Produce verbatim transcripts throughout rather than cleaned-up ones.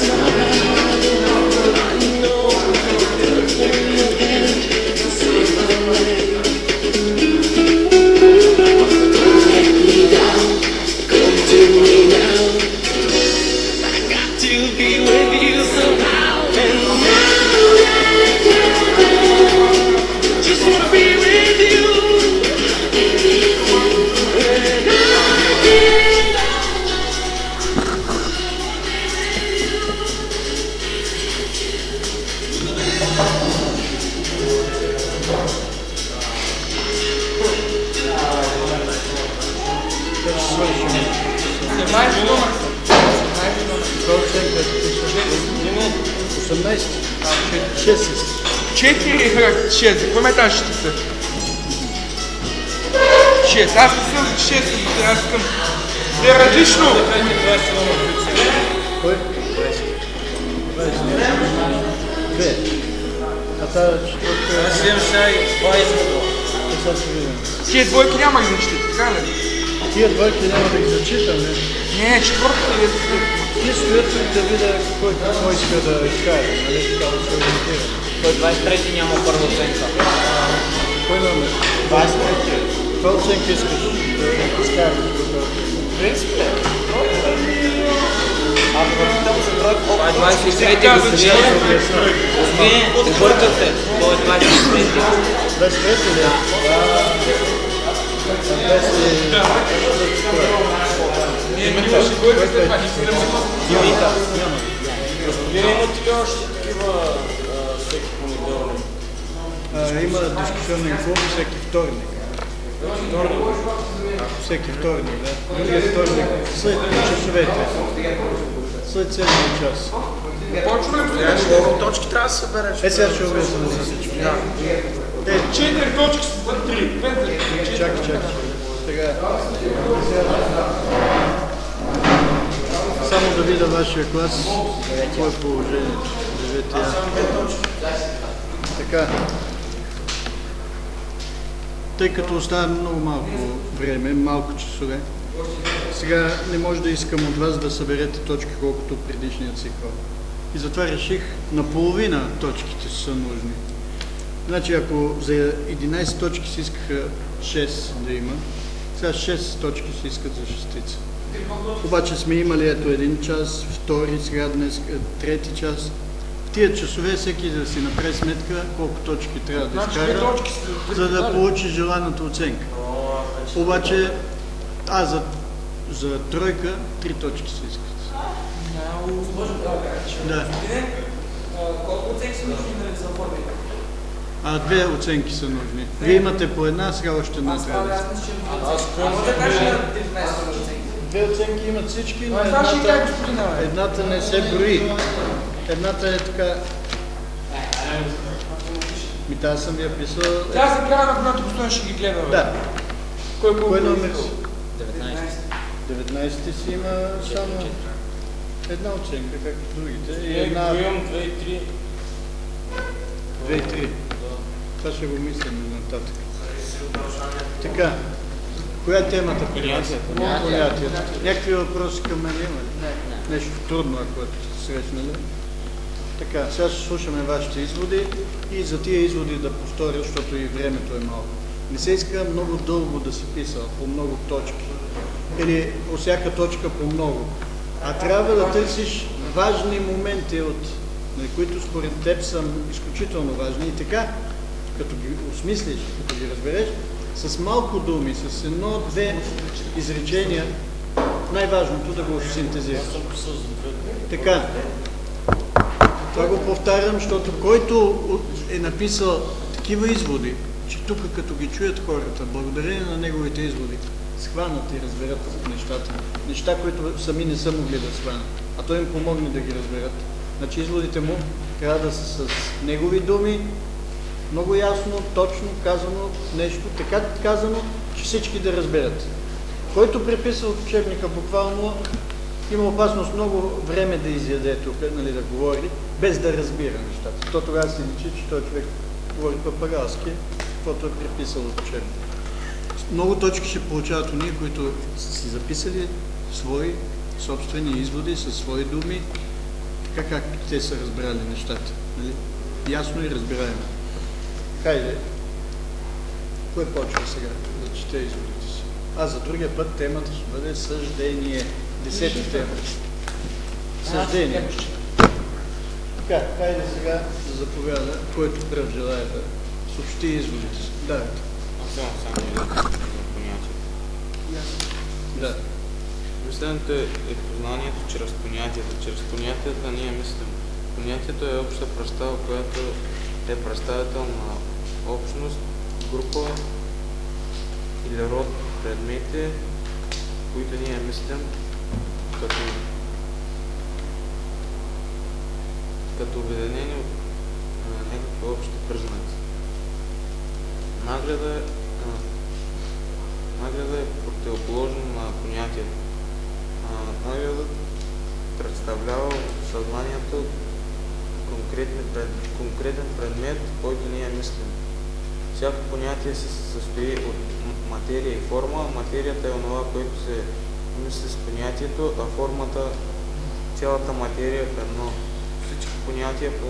четири шест. Какво ме тази ще се? шест. Аз не съм шест. Аз искам да е различно. Кой? Две. А тази четвъртка... Аз имам сега и двайсет. Сега ще видим. Тия двойки няма ги зачитат, така ли? Тия двойки няма да ги зачитам, не? Не, четвъртата е... Ти стоят да видя кой какво иска да изкара, нали така да се ориентира. Кой двайсет и трети няма първа оценка? Кой номер? двайсет и трети. Каква оценка искаш да изкараш? В принцип е. Аз въртител за тройка. Това е двайсет и трети. Не, бъркате. Това е двайсет и трети. двайсет и трети ли? Димитър. Господин, имате ли още такива всеки понеделник? Има дискусионен клуб всеки вторник. Всеки вторник, да. Другия вторник, след часовете. След седмия час. Почва ли? Колко точки трябва да се събереш? Е, сега ще обясня за всичко. Четири точки са за три. Чакай, чакай. Сега. Само да видя вашия клас, какво е положението. Деветия. Така. Тъй като остава много малко време, малко часове, сега не може да искам от вас да съберете точки колкото предишният цикъл. И затова реших наполовина точките са нужни. Значи ако за единайсет точки си искаха шест да има, сега шест точки се искат за шестица. Обаче сме имали ето един час, втори, сега днес, трети час. В тия часове всеки да си направи сметка колко точки трябва да изкара, за да получи желаната оценка. Обаче, а за, за тройка, три точки се искат. Да. Колко оценки са нужни за форми? А две оценки са нужни. Вие имате по една, сега още една трябва да се. Може да кажа деветнайсет оценки. Две оценки имат всички, но Това ще едната, кажа, господин Аве. едната не се брои. Едната е така... Ми тази съм я писал... Тя се края на когато господин ще ги гледа. Да. Кой колко Кой е номер искал? си? деветнайсет. деветнайсети си има само една оценка, както другите. И една... Имам две и три. Две и три. Това ще го мислим нататък. Така. Коя е темата? Понятията. Някакви въпроси към мен има ли? Нещо трудно, ако е срещнали. Така, сега ще слушаме вашите изводи и за тия изводи да повторя, защото и времето е малко. Не се иска много дълго да си писал, по много точки. Или по всяка точка по много. А трябва да търсиш важни моменти, от, които според теб са изключително важни. И така, като ги осмислиш, като ги разбереш, с малко думи, с едно-две изречения, най-важното да го синтезираш. Така, това го повтарям, защото който е написал такива изводи, че тук като ги чуят хората, благодарение на неговите изводи, схванат и разберат нещата. Неща, които сами не са могли да схванат, а той им помогне да ги разберат. Значи изводите му трябва да са с негови думи, много ясно, точно казано нещо, така казано, че всички да разберат. Който преписва от учебника буквално, има опасност много време да изяде тук, нали, да говори, без да разбира нещата. То тогава се личи, че той човек говори папагалски, каквото е преписал от учебника. Много точки ще получават уния, които си записали свои собствени изводи със свои думи така както те са разбрали нещата. Нали? Ясно и разбираемо. Хайде, кой почва сега да чете изводите си? А за другия път темата ще бъде съждение. Десети тема. Съждение. Така, хайде сега да заповяда, който пръв желая да съобщи изводите си. Давайте. Аз имам само един понятие. Да. Мисленето е, е познанието чрез понятията. Чрез понятията ние мислим. Понятието е обща представа, която е представител на общност, група или род предмети, които ние мислим като, като обединени от някакви общи признаци. Нагледа, нагледа е противоположно на понятието. Нагледът представлява в съзнанието пред, конкретен предмет, който ние мислим. Всяко понятие се състои от материя и форма. Материята е онова, което се мисли с понятието, а формата, цялата материя е едно. Всички понятия по,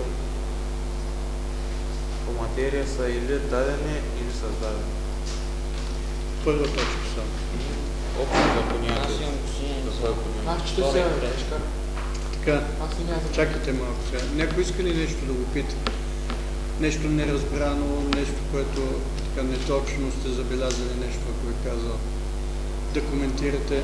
по материя са или дадени, или създадени. Първа точка само. Общото понятие. Аз ще се грешка. Така, Аз и няма. чакайте малко сега. Някой иска ли нещо да го пита? Нещо неразбрано, нещо, което така неточно сте забелязали, нещо, ако ви казал, да коментирате.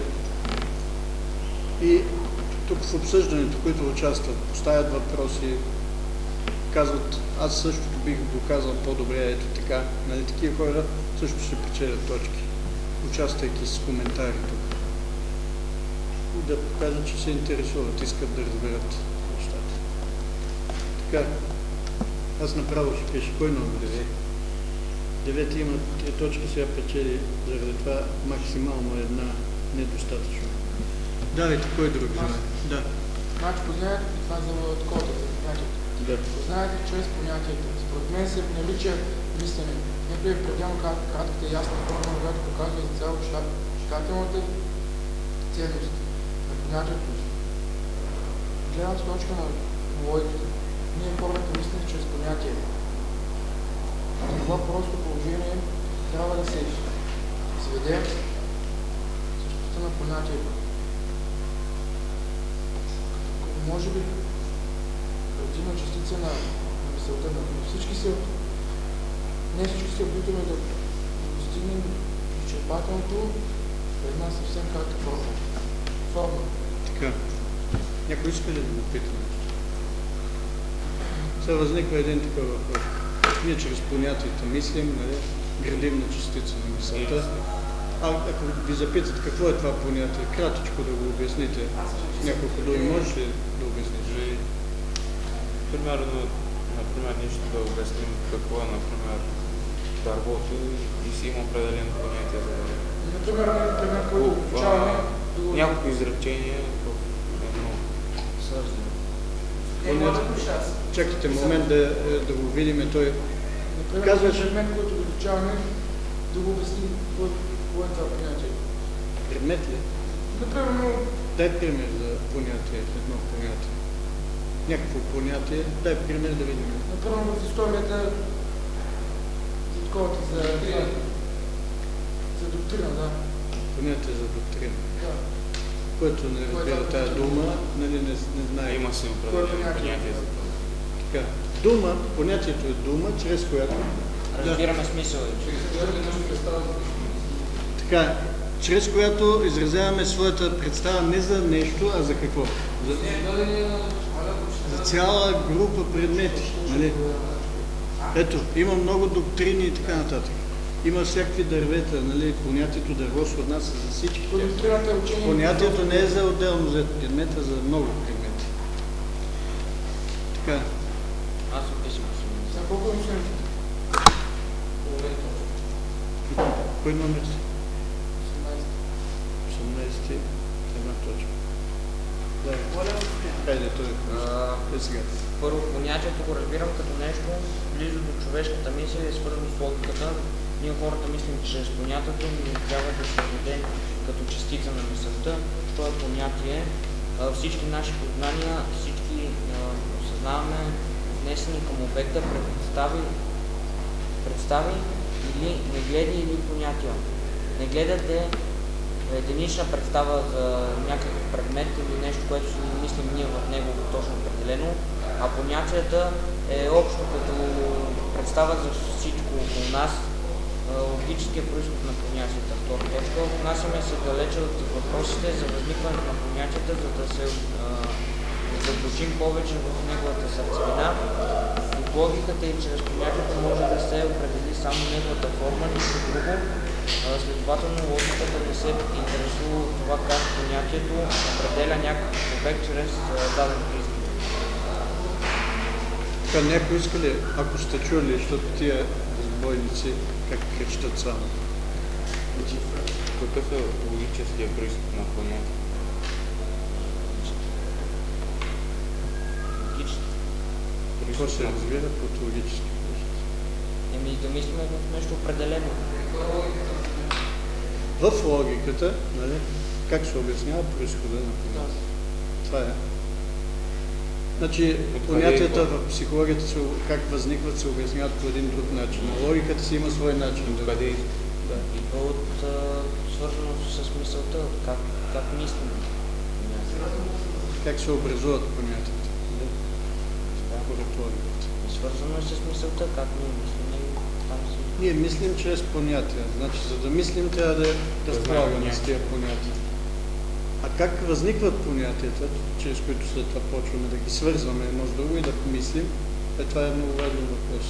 И тук в обсъждането, които участват, поставят въпроси, казват, аз също бих го казал по-добре, ето така. Нали, такива хора също ще печелят точки, участвайки с коментари тук. Да покажат, че се интересуват, искат да разберат нещата. Така, аз направо ще пиша, кой номер? Девет. Девети има три точки, сега печели, заради това максимално една недостатъчно. Давайте, кой друг желая? Да. Значи познанието, това за такова за понятието. Да. Познанието чрез понятието. Според мен се нарича мислене. Нека е пределно кратката и ясна форма, която показва за цяло читателната ценност на понятието. Гледната точка на логиката. Ние формата мислене чрез понятие. И това просто положение трябва да се сведе същността на понятието. Може би градивна частица на мисълта, но всички се не всички се опитваме да достигнем изчерпателното в една съвсем кратка форма. Форма. Така. Някой иска ли да го питаме? Сега възниква един такъв въпрос. Ние чрез понятията мислим, нали, градивна частица на мисълта. А ако ви запитат какво е това понятие, кратичко да го обясните. Няколко думи можеш ли да обясниш? Примерно, например, нещо да обясним какво е, например, дървото и си има определено понятие за Например, например, който обучаваме... няколко изречения в едно. Не, може да пиша аз. Чакайте момент да, да го видим. Той Например, казваш... предмет, който да обучаваме, да го обясним какво е това понятие. Предмет ли? Например, Дай пример за понятие, едно понятие. Някакво понятие, дай пример да видим. например в историята за такова, за, за доктрина, да. Понятие за доктрина. Да. Който не разбира тая дума, нали не, не знае. Има си определено понятие за това. Така. Дума, понятието е дума, чрез която... Разбираме смисъл. Така, чрез която изразяваме своята представа не за нещо, а за какво? За, за цяла група предмети. Нали? Ето, има много доктрини и така нататък. Има всякакви дървета, нали? Понятието дърво се отнася за всички. Понятието не е за отделно за предмета, а за много предмети. Така. Аз описвам. За колко е мислим? Кой номер си? осемнайсети. Една точка. Да, хайде, той е сега. Първо, понятието го разбирам като нещо близо до човешката мисъл и свързано с логиката. Ние хората мислим чрез понятието, но трябва да се веде като частица на мисълта. Това е понятие. Всички наши познания, всички отнесени към обекта, представи, представи или негледи или понятия. Негледът е единична представа за някакъв предмет или нещо, което си мислим ние в него точно определено, а понятията е общо като представа за всичко около нас, логическия произход на понятията. Втора точка. Отнасяме се далече от въпросите за възникването на понятията, за да се заключим повече в неговата сърцевина. От логиката и чрез понятието може да се определи само неговата форма, нищо друго. Следователно логиката не се интересува от това как понятието определя някакъв обект чрез даден признак. Така, някой иска ли, ако сте чули, защото тия разбойници как крещат само? Какъв е логическия произход на понятие? Логически. Какво се разбира под логически произход? Еми да мислим в нещо определено. В логиката, нали, как се обяснява произхода на понятие? Това е. Значи, понятията в психологията, се, как възникват, се обясняват по един друг начин. Логиката си има свой начин. Откъде идва? Да. Идва от а, свързано с мисълта, как, как мислим. Как се образуват понятията. Да. Според логиката. Свързано е с мисълта, как ние мислим и там си. Ние мислим чрез понятия. Значи, за да мислим, трябва да разполагаме с тия понятия. А как възникват понятията, чрез които след това почваме да ги свързваме едно с друго и да помислим, е, това е много важен въпрос.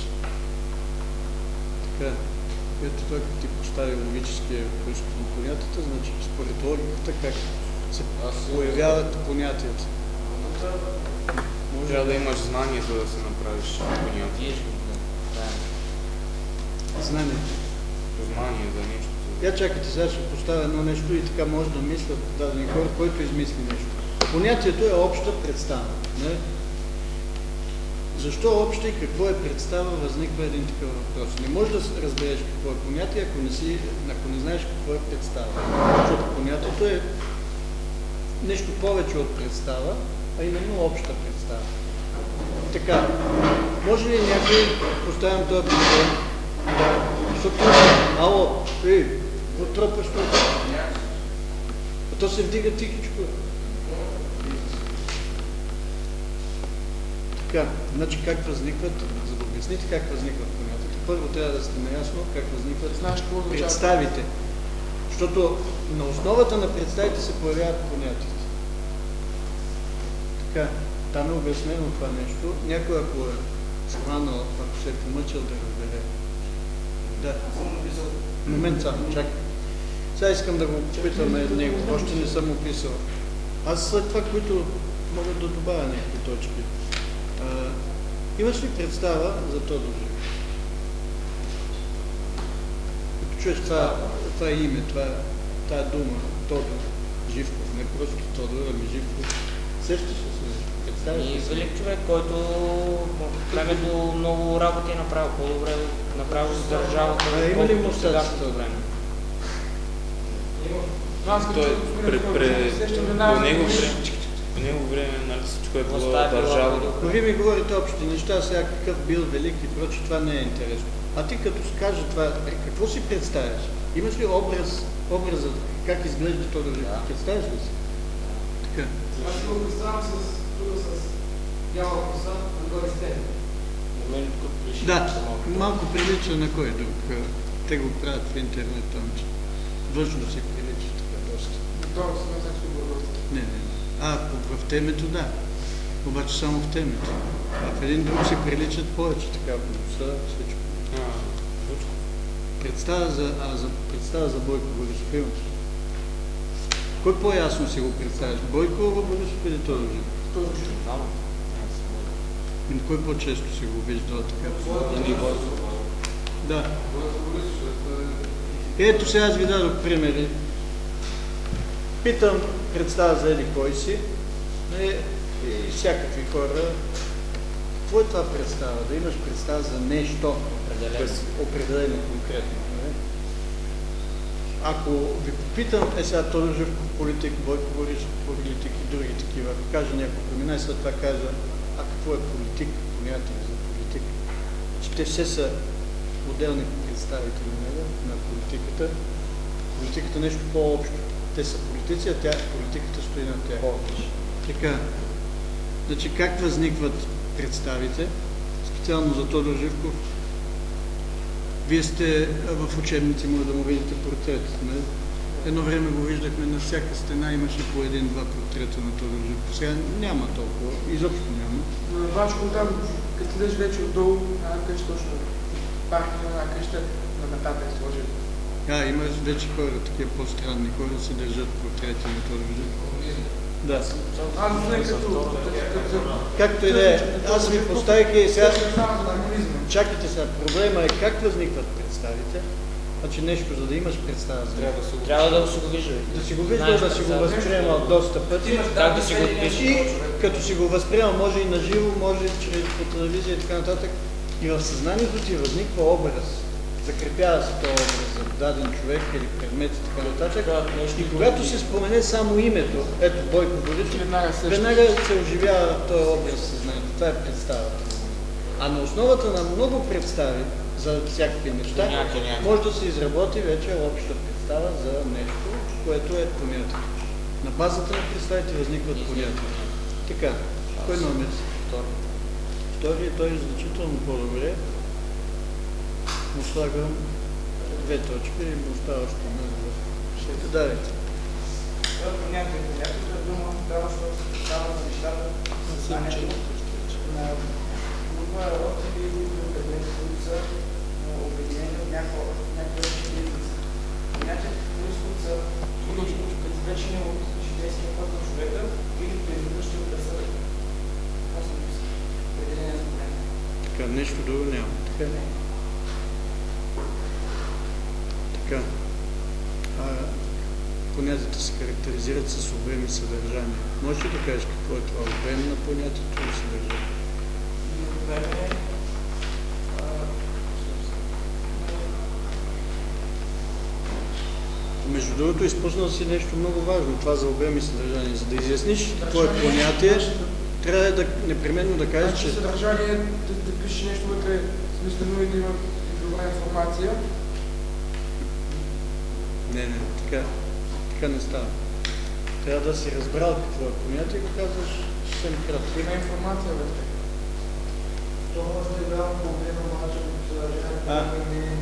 Така, ето той като ти постави логическия произход на понятията, значи според логиката как се появяват понятията. Трябва да имаш знание, за да се направиш понятие. Знание. Знание за нещо. Я чакайте, сега ще поставя едно нещо и така може да мислят дадени хора, който измисли нещо. Понятието е обща представа. Не? Защо обща и какво е представа, възниква един такъв въпрос. Не можеш да разбереш какво е понятие, ако не, си, ако не знаеш какво е представа. Защото понятието е нещо повече от представа, а именно обща представа. Така, може ли някой, поставям този проблем, да, защото, ало, ей, какво тропаш тук? А то се вдига тихичко. Така, значи как възникват, за да обясните как възникват понятията, първо трябва да сте наясно как възникват представите. Защото на основата на представите се появяват понятията. Така, там е обяснено това нещо. Някой, ако е схванал, ако се е помъчил да разбере. Да. Момент само, чакай. Сега искам да го попитаме него. Още не съм описал. Аз след това, които могат да добавя някакви точки. А, имаш ли представа за Тодор Живков? Като чуеш това, това име, това, тая дума, Тодор Живков, не просто Тодор, ами Живков, сещаш ли се? Представяш И ли се? велик човек, който в времето много работи е направил, по-добре направил за държавата, А има ли му сегашното време. Аз като Той господин пре- пре- сещам по една... него време, по него време, нали, всичко е било Властта е била държава. велика. Но вие ми говорите общи неща, сега какъв бил велик и проче, това не е интересно. А ти като скажа това, какво си представяш? Имаш ли образ, образът, как изглежда Тодор Живков? Да. Представяш ли си? Така. Аз го представям с тук с бяла коса, нагоре с теб. Момент, като пише. Да, малко прилича на кой друг. Те го правят в интернет там, че външно си прилича така доста. Второ си мисля, че го Не, не. А, в темето да. Обаче само в темето. А в един друг си приличат повече, така в носа, всичко. А, Вучков. Представа за, а, за, представа за Бойко Борисов имаш. Кой по-ясно си го представяш? Бойко Борисов или Тодор Живков? Двама. И кой по-често си го виждал така? Или Бойко. Да. Ето сега аз ви дадох примери. Питам представа за еди кой си и, и всякакви хора. Какво е това представа? Да имаш представа за нещо Определено. определено конкретно. Не? Ако ви попитам, е сега Тодор Живков политик, Бойко Борисов политик и други такива, ако кажа няколко имена и след това кажа а какво е политик, понятие за политик. Че те все са отделни представители на политиката. Политиката е нещо по-общо. Те са политици, а тя, политиката стои на тях. Така, значи как възникват представите, специално за Тодор Живков, вие сте в учебници, може да му видите портретите. Едно време го виждахме, на всяка стена имаше по един-два портрета на Тодор Живков. Сега няма толкова, изобщо няма. Бачко там, като слезеш вече отдолу, една къща точно, паркинг на една къща, на метата е сложили. А, има вече хора, такива по-странни хора, се държат портрети на Тодор Живков. Да. Аз не като... Както и да е, аз ви поставих и сега... Чакайте сега, проблема е как възникват представите. Значи нещо, за да имаш представа, Трябва да си го вижда. да си го виждал, да си го възприемал доста пъти. Как да си го отпишеш? И като си го възприемал, може и на живо, може чрез по телевизия и така нататък. И в съзнанието ти възниква образ. Закрепява се този образ за даден човек или предмет и така нататък. И когато се спомене само името, ето Бойко Борисов, веднага се оживява този образ в съзнанието. Това е представата. А на основата на много представи за всякакви неща, може да се изработи вече обща представа за нещо, което е понятие. На базата на представите възникват понятия. Така, кой номер си? Втори. Втори, той е значително по-добре. Му слагам две точки и му остава още много. Ще давайте. Това е понятие. Понятието е дума, дава, защото се представя за нещата, съзнанието на група род или определени, които са обединени от някаква единица. Понятието, които са извлечени от житейския път на човека или предвидващи от разсъдък. Това са определения за понятие. Така, нещо друго няма. Така не. Така. А, понятията се характеризират с обем и съдържание. Можеш ли да кажеш какво е това обем на понятието и съдържание? Между другото, изпуснал си нещо много важно, това за обем и съдържание. За да изясниш какво е понятие, трябва да непременно да кажеш, че... Съдържание е да, да пишеш нещо вътре, смислено и да има добра информация. Не, не, така, така не става. Трябва да си разбрал какво е понятие и го казваш съвсем кратко. Има информация вътре. То може да е главно проблема, обаче от съдържание.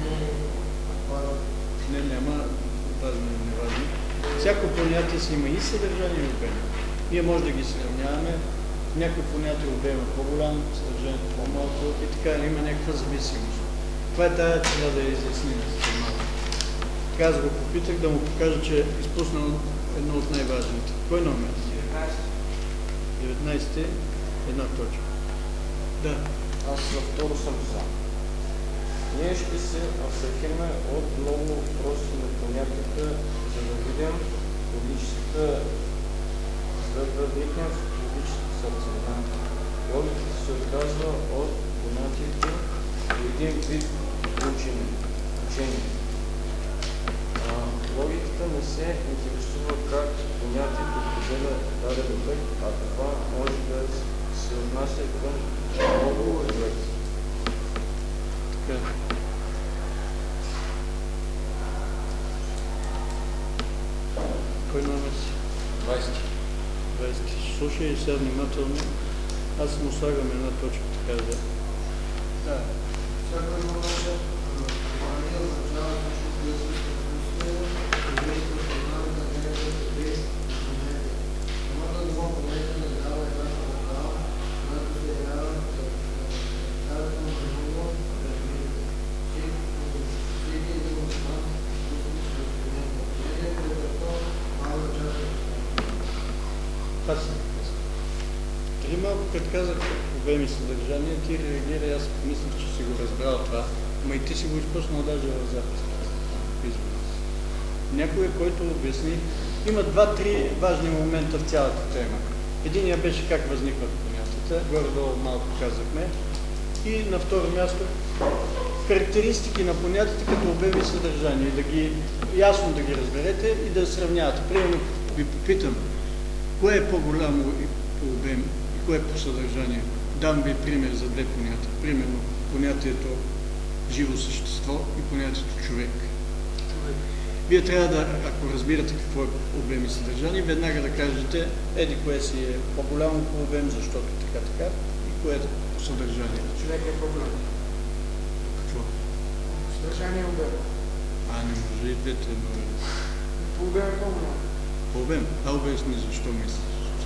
Не, няма важно и неважно. Всяко понятие си има и съдържание и обем. Ние може да ги сравняваме. Някои понятия обема по-голям, съдържанието по-малко и така има някаква зависимост. Това е тая, че трябва да я изясним за малко. Така аз го попитах да му покажа, че е изпуснал едно от най-важните. Кой номер? деветнайсети. Една точка. Да. Аз във второ съм за. Ние ще се абстрахираме от много просто на понятията, за да видим логическата, за да вникнем в логическата сърцевина. Логиката се отказва от понятието и един вид учение. учение. А, логиката не се интересува как понятието определя даден обект, а това може да се отнася към много обекти. Така. Кой номер си? двайсети. двайсети. Слушай сега внимателно. Аз му слагам една точка, така да. Да. Всяко едно наше внимание означава нещо, което се предпочитава, предвижда съзнание на неговите действия. Самата дума понятие не дава едната направа, която се явява царето на друго, всеки един от нас, който се възприема. Мнението е като малка част от Аз съм казал. Преди малко, като казах обем и съдържание, ти реагира, аз мислях, че си го разбрал това, но и ти си го изпуснал даже в запис. Някой, който обясни, има два-три важни момента в цялата тема. Единия беше как възникват понятията, горе-долу малко казахме. И на второ място, характеристики на понятията като обем и съдържание, да ги, ясно да ги разберете и да сравнявате. Примерно ви попитам, кое е по-голямо по обем и кое е по съдържание? дам ви пример за две понятия. Примерно понятието живо същество и понятието човек. Вие трябва да, ако разбирате какво е обем и съдържание, веднага да кажете, еди кое си е по-голямо по обем, защото така така, и кое е по съдържание. Човек е по-голям. Какво? Съдържание е обем. А, не може и двете едновременно. По обем е по-голям. По обем? А обясни защо мислиш?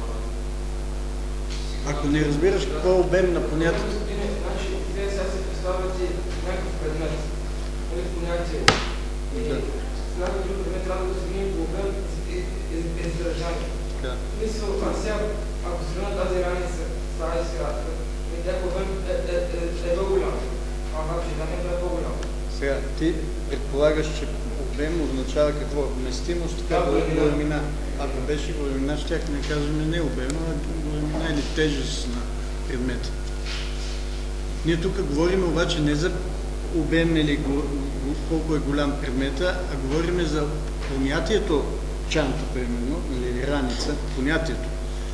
Ако не разбираш какво е обем на понятието... Значи, вие сега се представяте някакъв предмет, понятие. Да. Някакъв друг предмет трябва да се видим по обем е съдържание. Мисъл, аз сега, ако се видим тази раница с тази сградка, някакъв обем е по-голям. А значи, да не е по-голям. Сега, ти предполагаш, че обем означава какво? Вместимост, така големина. Ако беше големина, щях да не кажем не обем, а големина или тежест на предмета. Ние тук говорим обаче не за обем или колко е голям предмета, а говорим за понятието чанта, примерно, или раница, понятието.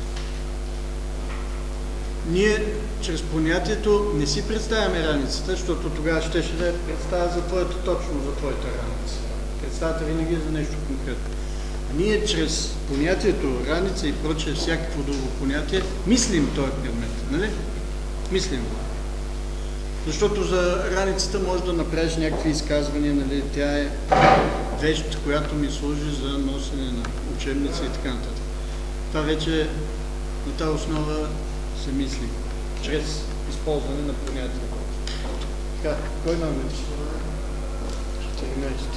Ние чрез понятието не си представяме раницата, защото тогава ще ще да я представя за твоята, точно за твоята раница. Представата винаги е за нещо конкретно. А ние чрез понятието раница и прочее всякакво друго понятие мислим този предмет, нали? Мислим го. Защото за раницата може да направиш някакви изказвания, нали? Тя е вещ, която ми служи за носене на учебници и така нататък. Това вече на тази основа се мисли, чрез използване на понятието. Така, кой номер? четиринайсет.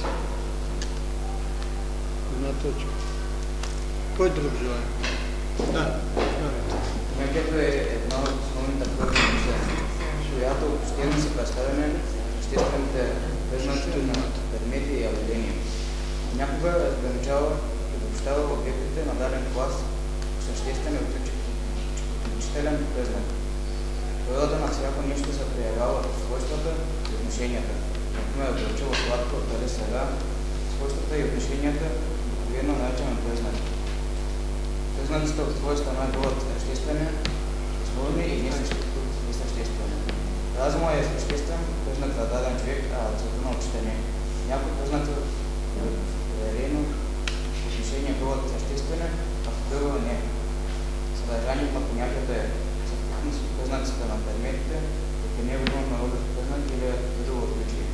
Една точка. Кой друг желая? Да, давайте. Понятието е една от основните първи, която обществено се представяме обществените признаци на предмети и явления. Някога разграничава и обобщава обектите на даден клас съществен и учителен признак. Природата на всяко нещо се проявява в свойствата и отношенията. Например, горчиво, сладко, дали сега, свойствата и отношенията обикновено наричаме признак. Признаците от своя страна биват съществени, сложни и несъществени. Разумът е съществен признак за даден човек, а целта на учителя. Някои признаци проверено отношения биват съществени, а в друго не. Съдържанието на понятието е съвкупност от признаците на предметите, като не е видимо на друг признак или друго отличие.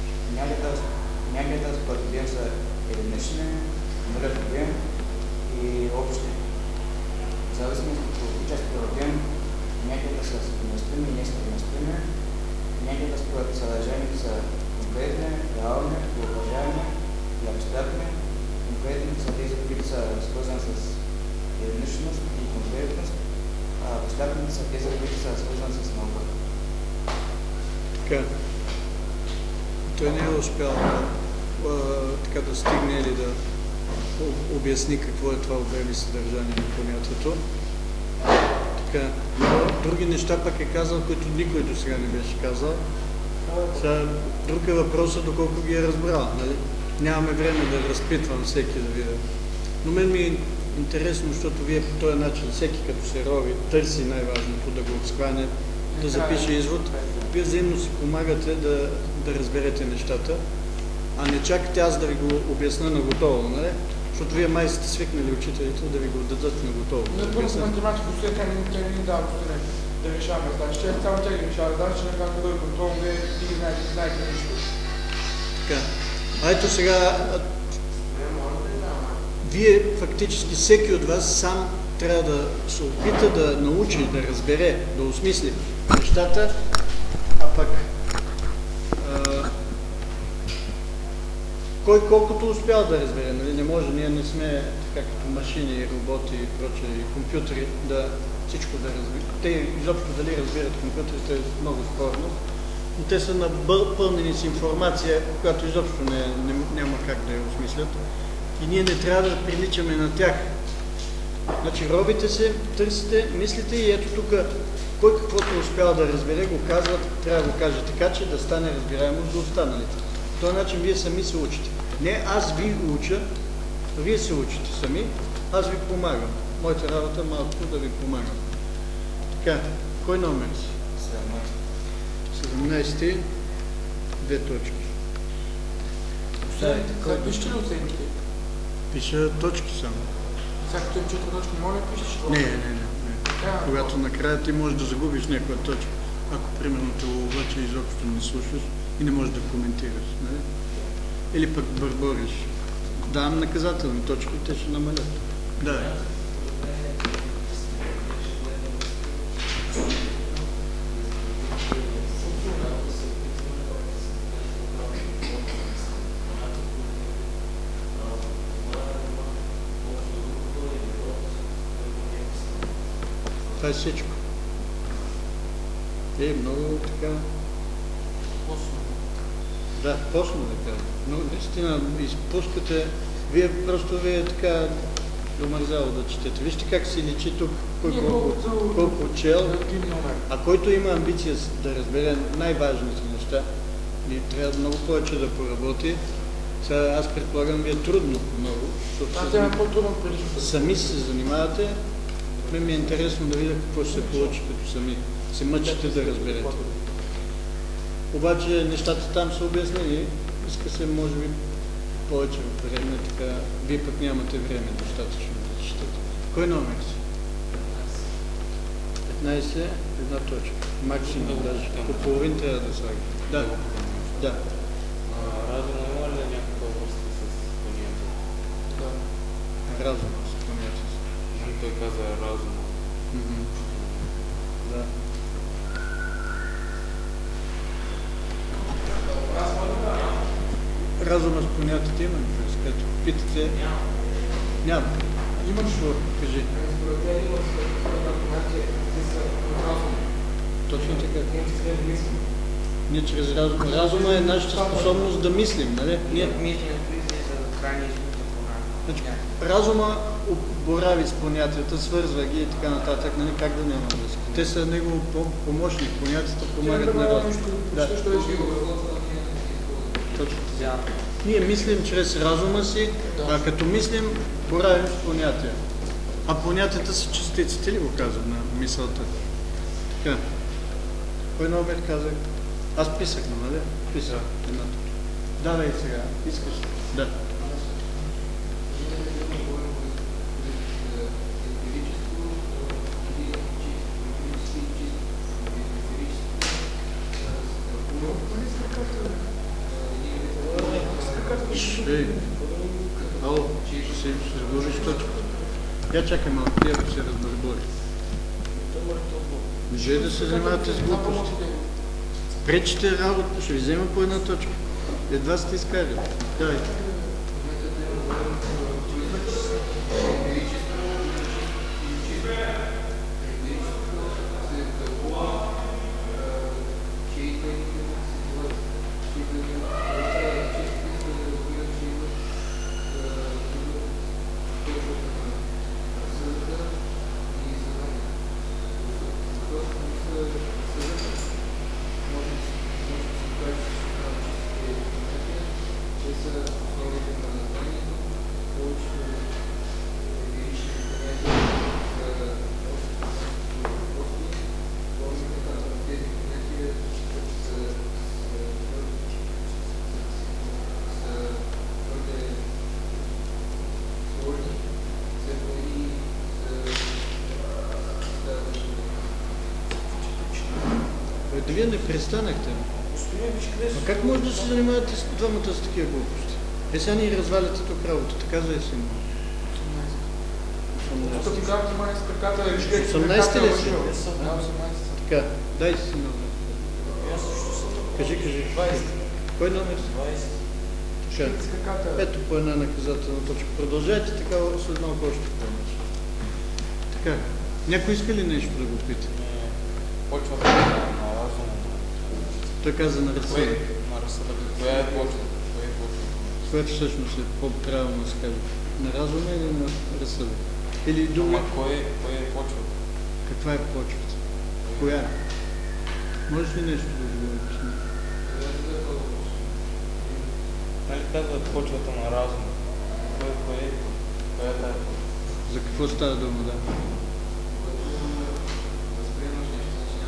Понятията според обем са единични, нулев обем и общи. В зависимост от политическия обем, понятията са съвместими и несъвместими. Понятията според съдържанието са конкретни, реални, въображаеми и абстрактни. Конкретните са тези, които са свързани с единичност и конкретност, а абстрактните са тези, които са свързани с науката. Така. Той не е успял а, така да стигне или да обясни какво е това обем и съдържание на понятието. Така. Но други неща пък е казал, които никой до сега не беше казал. Сега, друг е въпросът, доколко ги е разбрал. Нали? Нямаме време да разпитвам всеки да видя. Но мен ми е интересно, защото вие по този начин, всеки като се рови, търси най-важното да го обсхване, да запише извод. Вие взаимно си помагате да, да разберете нещата, а не чакате аз да ви го обясна на готово, нали? Защото вие май сте свикнали учителите да ви го дадат на готово. Но първо математика, тя не ни дава да решаваме задачи. Тя само тя ги решава задачи, не както да е готово, вие ги знаете, знаете нищо. Така. А ето сега, вие фактически, всеки от вас сам трябва да се опита да научи, да разбере, да осмисли нещата, а пък а, кой колкото успял да разбере, нали? Не може, ние не сме така като машини, роботи и прочее, и компютри да всичко да разбират. Те изобщо дали разбират компютрите е много спорно, но те са напълнени с информация, която изобщо не, не, няма как да я осмислят. И ние не трябва да приличаме на тях. Значи робите се, търсите, мислите и ето тук кой каквото успял да разбере, го казват, трябва да го каже така, че да стане разбираемост за останалите. По този начин вие сами се учите. Не аз ви уча, вие се учите сами, аз ви помагам. Моята работа е малко да ви помагам. Така, Кой номер си? седемнайсети. Две точки. Сега пишете ли оценките? Пиша точки само. Сега като им четири точки, моля пишеш? Не, не, не. не. Когато накрая ти можеш да загубиш някаква точка. Ако примерно те обаче изобщо не слушаш и не можеш да коментираш. Нали? Или пък бърбориш. Давам наказателни точки, те ще намалят. Да. Това е всичко. Е, много така... Да, посно да кажа. Но наистина изпускате... Вие просто ви е така домързало да четете. Вижте как се личи тук, кой колко, колко чел. А който има амбиция да разбере най-важните неща, ни трябва много повече да поработи. Сега аз предполагам ви е трудно много, защото сами се занимавате. Мен ми е интересно да видя какво ще се получи, като сами се мъчите да разберете. Обаче нещата там са обяснени. Иска се, може би, повече време, така. Вие пък нямате време достатъчно да четете. Кой номер си? петнайсет, една точка. Максимум даже. По половин трябва да слаги. Да. Да. Разума има ли някаква връзка с понятието? Да. Разума с понятието. Той каза разума. Да. Разума с понятието има ли? Като питате... Няма. Имаш ли? Кажи. Точно така. Ние чрез разума. Разума е нашата способност да мислим, нали? Ние... Значи, разума борави с понятията, свързва ги и така нататък, нали, как да няма връзка. Те са негов помощник, понятията помагат на разума. Да. Точно така. Ние мислим чрез разума си, а като мислим, боравим с понятия. А понятията са частиците, ли го казвам на мисълта? Така. Кой номер казах? Аз писах, нали? Писах едната. Давай сега. Искаш? Да. Ей, ало, ще се разбориш точка. Я чакай малко, тия да се разбори. Може да се занимавате с глупости. Пречите работа, ще ви взема по една точка. Едва сте изкарали. Давай. Да вие не престанахте. А как може да се занимавате с двамата с такива глупости? Е, сега ни разваляте тук работа, така за есен. осемнайсети ли си? Така, дай си номер. Кажи, кажи. Кой номер си? Така. Ето по една наказателна точка. Продължайте така след малко още по-нещо. Така. Някой иска ли нещо да го пита? Почва да на разума. Той каза на разсъдък. На разсъдък. Коя е почва? Коя е почва? Което всъщност е по-правилно да се каже. На разума или на разсъдък? Или дума? Ама кой е, кой е почвата? Каква е почвата? Коя е? Можеш ли нещо да го обясни? Нали казва почвата на разума? Кой, кой е? Коя е тая? За какво става дума, да?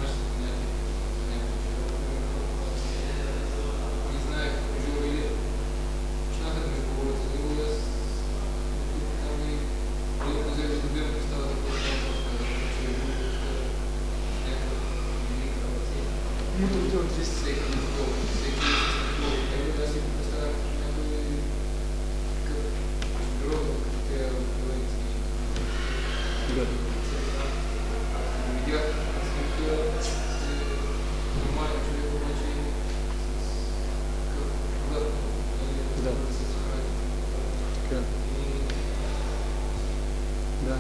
мутрите от лист всеки, всеки него да си представя някой такъв грозно, като тия проекти. Да. Видях на снимка, че нормален човек, обаче с такъв податно, Да. да се справи. Така. Да.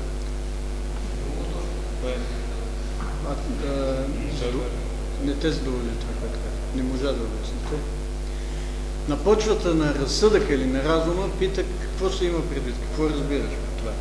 А, да, не те задоволи това, което казах. Не можа да обясните. На почвата на разсъдъка или на разума пита какво се има предвид, какво разбираш по това.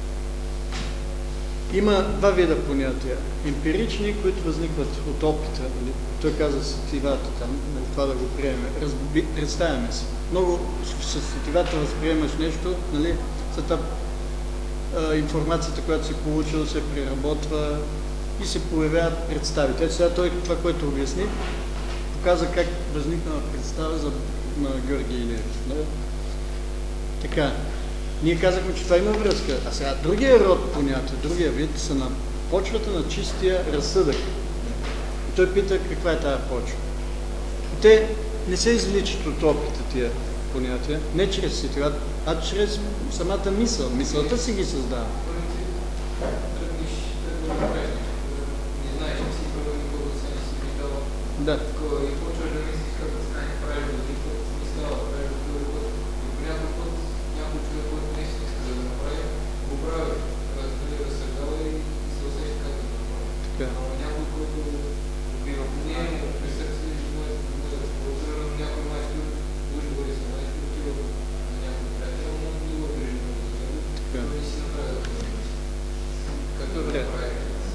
Има два вида понятия. Емпирични, които възникват от опита. Нали? Той каза сетивата там, нали? Това да го приеме. Разби... Представяме си. Много с сетивата възприемаш нещо, нали? След това а, информацията, която си получил, се преработва и се появяват представи. Те сега той това, което обясни, показа как възникнала представа за, на Георги Илиев. Нали? Така. Ние казахме, че това има връзка. А сега другия род понятия, другия вид са на почвата на чистия разсъдък. И той пита каква е тая почва. И те не се извличат от опита тия понятия, не чрез сетива, а чрез самата мисъл. Мисълта си ги създава. Тръгнеш, да го направиш, не знаеш, че си първо никога да се не си питал. Да. И почваш да мислиш как да стане правилно, и път не става правилно, втори път. И по някой път някой човек, който не си иска да го направи, го прави. Дали разсъждава и се усеща как да го направи. Така. Но някой, който бива по нея, му при сърце и може да бъде разползиран на някой майстор, дължи бъде се майстор, отива на някой приятел, но не го грижи много за него. Той не си направи да го мисли. Как да го направи?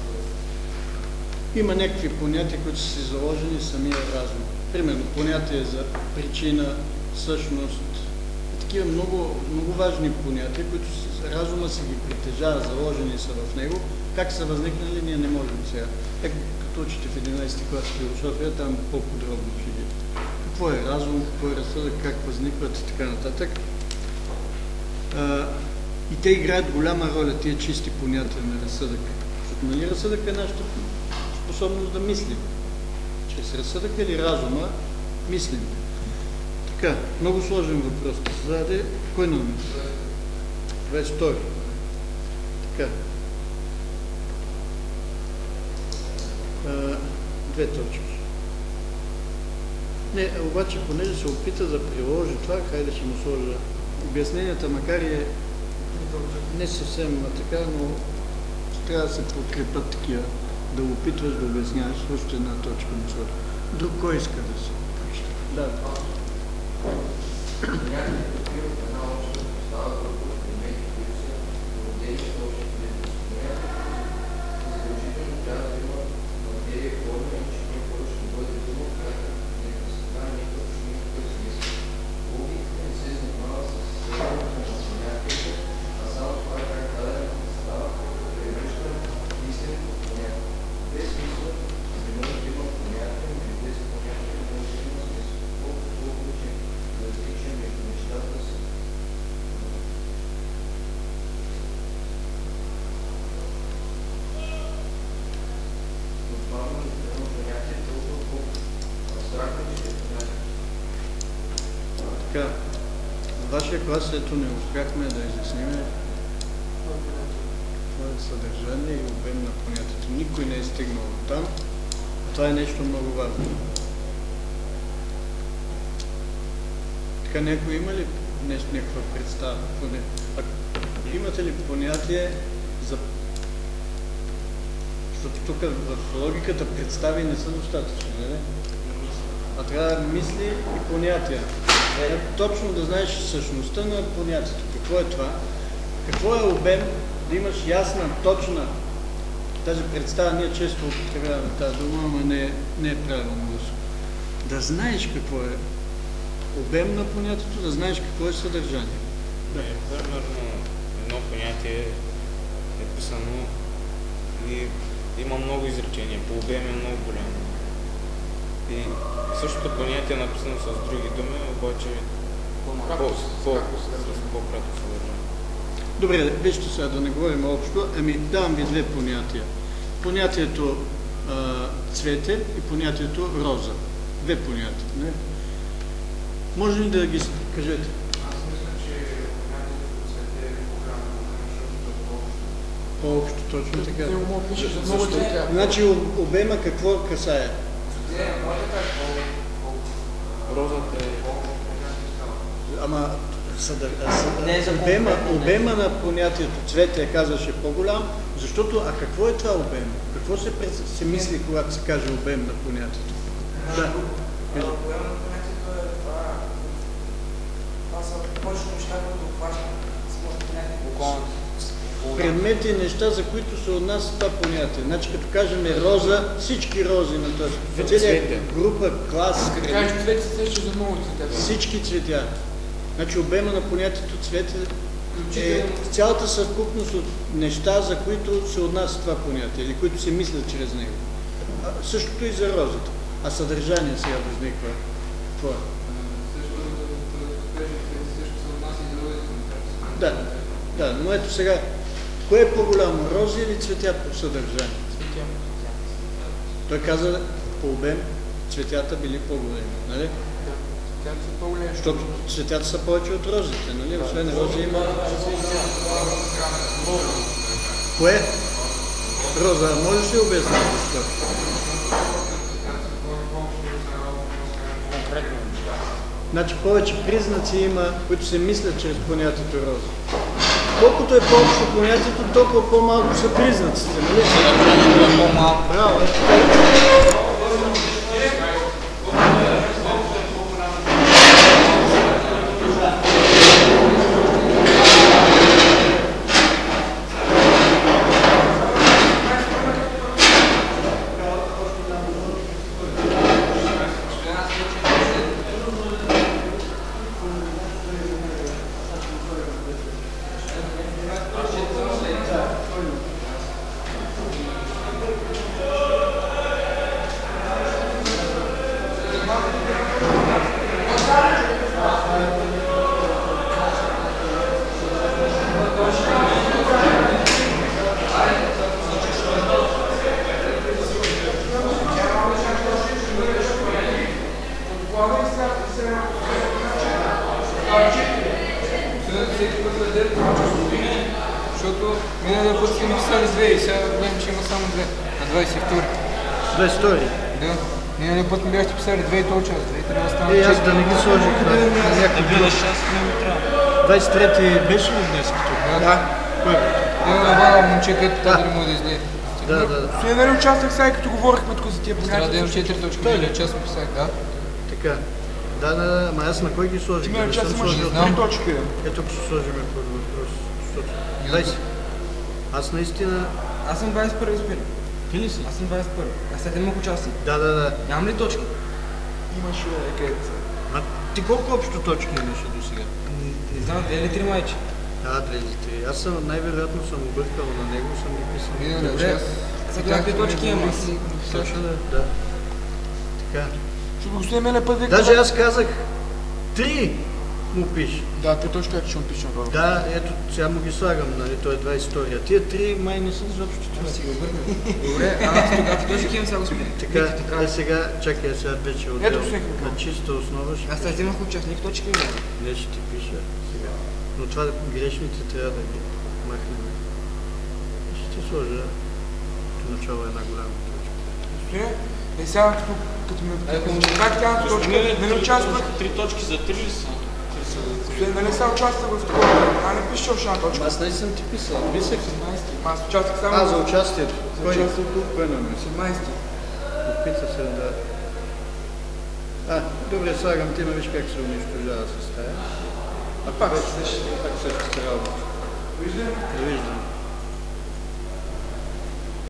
Има някакви понятия, които са си заложени в самия разум. Примерно, понятие за причина, същност. Такива много, много важни понятия, които разума си ги притежава, заложени са в него. Как са възникнали, ние не можем сега. Ето, като учите в единайсети клас философия, там по-подробно ще видите. Какво е разум, какво е разсъдък, как възникват и така нататък. А, и те играят голяма роля, тия чисти понятия на разсъдък. Защото нали разсъдък е нашата способност да мислим. Чрез разсъдък или разума мислим. Така, много сложен въпрос. Зададе, кой номер? двайсет и втори. Така. А, две точки. Не, обаче, понеже се опита да приложи това, хайде ще му сложа обясненията, макар и не съвсем така, но трябва да се подкрепят такива, да опитваш да обясняваш още една точка на сложа. Друг кой иска да се прочита? Да. Така, в вашия клас ето не успяхме да изясним това е съдържание и обем на понятието. Никой не е стигнал от там, а това е нещо много важно. Така, някой има ли нещо, някаква представа? А, имате ли понятие за... Защото тук в логиката представи не са достатъчни, не? А трябва да мисли и понятия. Е, точно да знаеш същността на понятието. Какво е това? Какво е обем? Да имаш ясна, точна, тази представа, ние често употребяваме тази дума, но не, не е правилно. Да знаеш какво е обем на понятието, да знаеш какво е съдържание. Да. Е, примерно, едно понятие е писано и има много изречения, по обем е много голямо. И същото понятие е написано с други думи, обаче с по-кратко съдържание. Добре, вижте сега да не говорим общо, ами давам ви две понятия. Понятието а, цвете и понятието роза. Две понятия. Не? Може ли да ги кажете? Аз мисля, че понятието цвете е по-голямо, защото е по-общо. По-общо, точно така. Ти му пише за много цветя. Значи обема какво касае? Не, може да кажеш Розата е... Ама съдър... Не е за обема, конкретно обема на понятието цвете казваше по-голям, защото, а какво е това обем? Какво се, пред- се мисли, когато се каже обем на понятието? Да. Кажи. Обема на понятието е това... Това са повече неща, които обхващат самото понятие. Предмети и неща, за които се отнася това понятие. Значи, като кажем роза, всички рози на този. Целият група, клас, Като кажеш цвет, се сеща за много цвета. всички цветя. Значи обема на понятието цвет е цялата съвкупност от неща, за които се отнася това понятие или които се мислят чрез него. А, същото и за розата. А съдържание сега възниква. Какво е? Също се отнася и за розите. Да, да, но ето сега, кое е по-голямо, рози или цветя по съдържание? Цветя. Той каза по обем цветята били по-големи, нали? Да. Цветята са по-големи. Защото цветята са повече от розите, нали? Освен рози има... Кое? Роза, можеш ли да обясниш защо? Конкретно. Значи повече признаци има, които се мислят чрез понятието роза. Колкото е по-общо понятието, толкова по-малко са признаците, нали? Съдържанието е по-малко. Браво! Защото миналия път сме написали две и сега гледам, че има само две. На двадесет и втори. двадесет и втори. Да. Миналия път ми бяхте писали две и този час. Две и трябва да станат Е, аз четири. да не ги сложих на някакъв друг. двадесет и трети беше ли днес тук? Да. Кой? Да, да, да, момчета, ето тази да може да излезе. Да, да, да. Стоя, нали участвах сега, като говорихме тук за тия Трябва да понятия. имам четири точки. Той ли? Миналия час ми писах, да. Така. Да, да, да, ама аз на кой ги сложих? Ти Да ме не час съм имаш сложил. знам. три точки. Ето ако ще сложим първо въпрос. Защото- двадесет. Аз наистина... Аз съм двадесет и първи спирам. Ти ли си? Аз съм двадесет и първи. Аз след имах участие. Да, да, да. Нямам ли точки? Имаш рекет. Ма ти колко общо точки имаше до сега? Не знам, две или три майче. А, две или три. Аз съм най-вероятно съм объркал на него, съм ги писал. Миналия Добре. час. За какви точки имам аз? Точно да, да. Така. Защото господин Мене път вика... Даже аз казах три му пише. Да, три точки, ето ще му пиша горе. Да, ето сега му ги слагам, нали, той е двадесет и втори. А тия три май не са изобщо това. Си го объркам. Добре, а аз тук какви точки имам сега го спирам? Така, е сега, чакай, сега вече Ето, отдел. всеки го. На чиста основа ще... Аз след имах участие, никакви точки имам. Не ще ти пиша сега. Но това грешните трябва да ги махнем. Ще ти сложа като начало една голяма точка. Господин, е сега като... Като ме... Как тя точка, нали участвах? Три точки за три ли са? Господин, нали сега участвах в такова? А не пише още една точка. Аз не съм ти писал. Писах. седемнадесети. Аз участвах само... А, за участието. Кой? участието. Кой номер? седемнадесети. Опита се да... А, добре, слагам ти, ма виж как се унищожава с тая. А пак, пак същата работа. Виждам. Да виждам.